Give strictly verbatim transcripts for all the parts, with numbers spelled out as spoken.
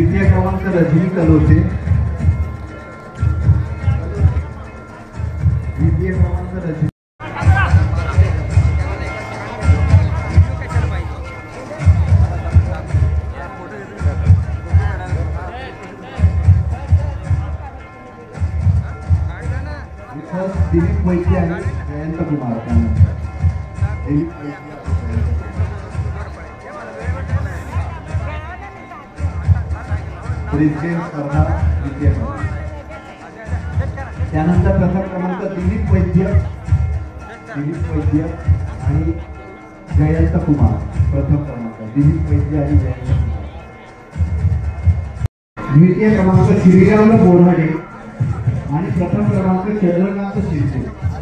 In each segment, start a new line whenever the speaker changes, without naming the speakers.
द्वितीय क्रमांक रजनी कलोचे, द्वितीय क्रमांक रजनी दिलीप वैद्य आणि जयंत कुमार प्रेसिडेंट स्पर्धा द्वितीय क्रमांक। त्यानंतर प्रथम क्रमांक दिलीप वैद्य दिलीप वैद्य आणि जयंत कुमार प्रथम क्रमांक दिलीप वैद्य आणि जयंत कुमार। द्वितीय क्रमांक श्रीराम बोराडे आणि प्रथम क्रमांक चंद्रकांत शिरसे।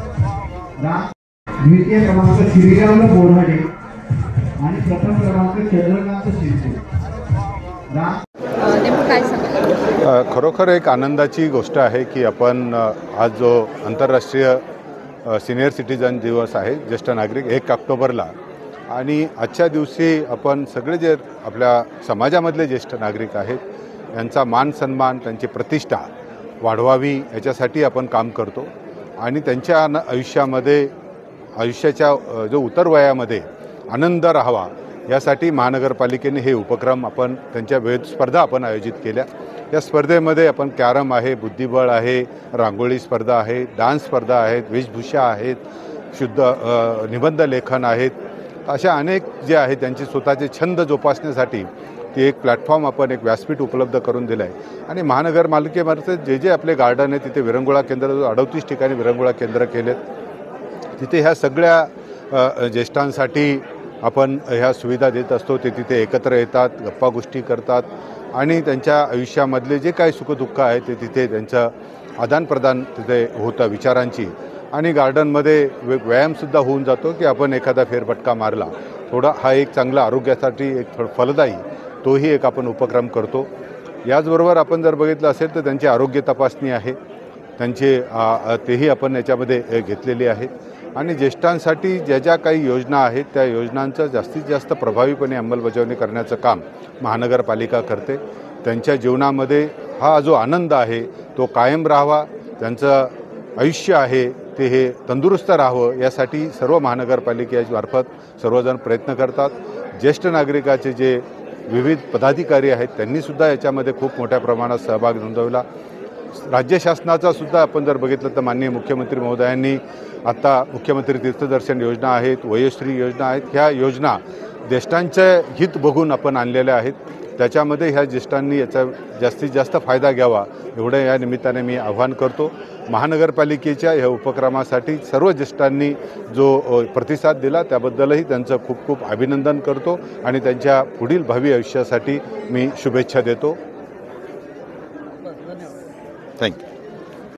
द्वितीय क्रमांक श्रीराम बोराडे आणि प्रथम क्रमांक चंद्रकांत शिरसे।
खरोखर एक आनंदाची गोष्ट आहे की आपण आज जो आंतरराष्ट्रीय सिनियर सिटीजन दिवस आहे, ज्येष्ठ नागरिक एक ऑक्टोबरला, आणि आजच्या दिवशी आपण सगळे जे आपल्या समाजामधले ज्येष्ठ नागरिक आहेत यांचा मान सन्मान, त्यांची प्रतिष्ठा वाढवावी याच्यासाठी आपण काम करतो आणि त्यांच्या आयुष्यामध्ये आयुष्याच्या जो उतर वयामध्ये आनंद राहावा यासाठी महानगरपालिकेने हे उपक्रम आपण त्यांच्या विविध स्पर्धा आपण आयोजित केल्या। या स्पर्धेमध्ये आपण कॅरम आहे, बुद्धिबळ आहे, रांगोळी स्पर्धा आहे, डान्स स्पर्धा आहेत, वेशभूषा आहेत, शुद्ध निबंध लेखन आहेत, अशा अनेक जे आहेत त्यांचे स्वतःचे छंद जोपासण्यासाठी ती एक प्लॅटफॉर्म आपण एक व्यासपीठ उपलब्ध करून दिलं आहे। आणि महानगरपालिकेमार्फत जे जे आपले गार्डन आहे तिथे विरंगुळा केंद्र अडतीस ठिकाणी विरंगुळा केंद्र केलेत, तिथे ह्या सगळ्या ज्येष्ठांसाठी आपण ह्या सुविधा देत असतो। ते तिथे एकत्र येतात, गप्पा गोष्टी करतात आणि त्यांच्या आयुष्यामधले जे काही सुखदुःख आहे ते तिथे त्यांचं आदानप्रदान तिथे होतं विचारांची। आणि गार्डनमध्ये व्यायामसुद्धा होऊन जातो की आपण एखादा फेरफटका मारला थोडा, हा एक चांगला आरोग्यासाठी एक फलदायी तोही एक आपण उपक्रम करतो। याचबरोबर आपण जर बघितलं असेल तर त्यांची आरोग्य तपासणी आहे, त्यांचे तेही आपण याच्यामध्ये घेतलेली आहे। आणि ज्येष्ठांसाठी ज्या ज्या काही योजना आहेत त्या योजनांचं जास्तीत जास्त प्रभावीपणे अंमलबजावणी करण्याचं काम महानगरपालिका करते। त्यांच्या जीवनामध्ये हा जो आनंद आहे तो कायम राहावा, त्यांचं आयुष्य आहे ते हे तंदुरुस्त राहावं यासाठी सर्व महानगरपालिकेमार्फत सर्वजण प्रयत्न करतात। ज्येष्ठ नागरिकाचे जे विविध पदाधिकारी आहेत त्यांनीसुद्धा याच्यामध्ये खूप मोठ्या प्रमाणात सहभाग नोंदवला। राज्य शासनाचा सुद्धा आपण जर बघितलं तर माननीय मुख्यमंत्री महोदयांनी आता मुख्यमंत्री तीर्थदर्शन योजना आहेत, वयोश्री योजना आहेत, ह्या योजना ज्येष्ठांचे हित बघून आपण आणलेल्या आहेत। त्याच्यामध्ये ह्या ज्येष्ठांनी याचा जास्तीत जास्त फायदा घ्यावा एवढं या निमित्ताने मी आवाहन करतो। महानगरपालिकेच्या ह्या उपक्रमासाठी सर्व ज्येष्ठांनी जो प्रतिसाद दिला त्याबद्दलही त्यांचं खूप खूप अभिनंदन करतो आणि त्यांच्या पुढील भावी आयुष्यासाठी मी शुभेच्छा देतो। थँक्यू।